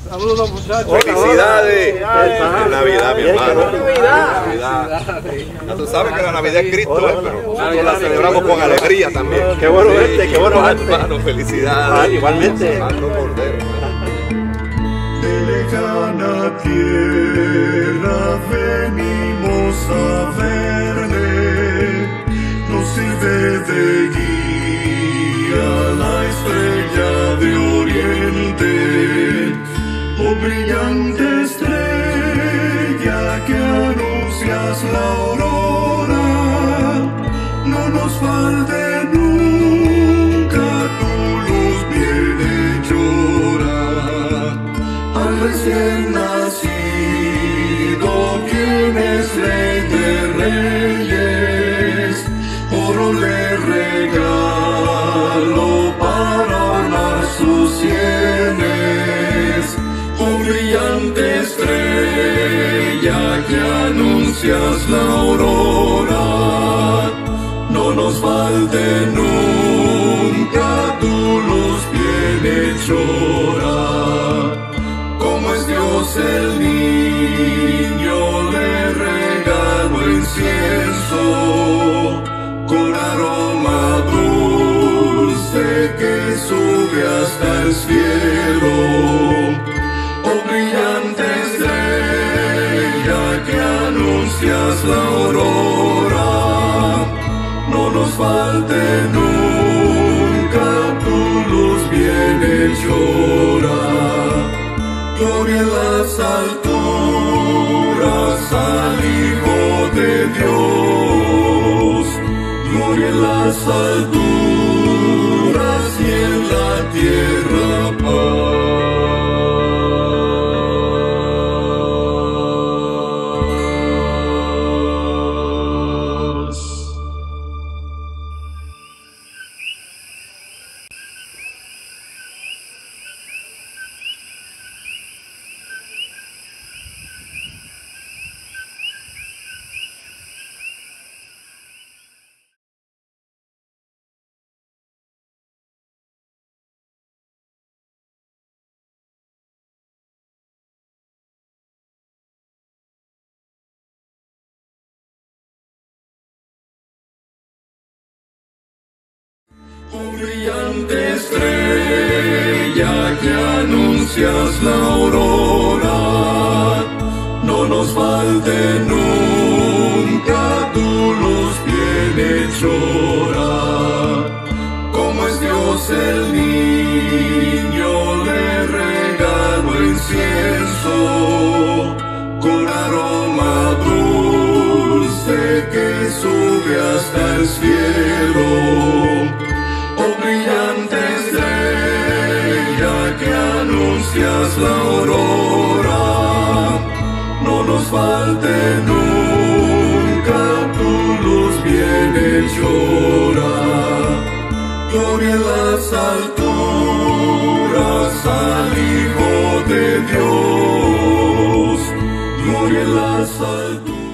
Saludos, muchachos. Felicidades. Es Navidad, mi hermano. Navidad. Ya tú sabes que la Navidad es Cristo, pero nosotros la celebramos con alegría también. Qué bueno verte, qué bueno verte. Hermano, felicidades. Igualmente. Aldo Cordero. De lejana tierra venimos a verle, nos sirve de guía la estrella de oriente, oh brillante estrella que anuncias la aurora, no nos falte nunca tu luz bienhechora. Al recién nacido vienes rey de reyes, oro le regalo para ornar sus sienes, oh brillante estrella que anuncias la aurora, no nos falte nunca tu luz bienhechora. Dios el niño le regaló incienso con aroma dulce que sube hasta el cielo, oh brillante estrella que anuncias la aurora, no nos falte nunca tu luz bienhechora. Gloria en las alturas al Hijo de Dios, gloria en las alturas y en la tierra paz. Oh brillante estrella que anuncias la aurora, no nos falte nunca tu luz bienhechora. Como es Dios el niño le regaló incienso con aroma dulce que sube hasta el cielo, oh brillante estrella que anuncias la aurora, no nos falte nunca tu luz bienhechora. Gloria en las alturas al Hijo de Dios, gloria en las alturas.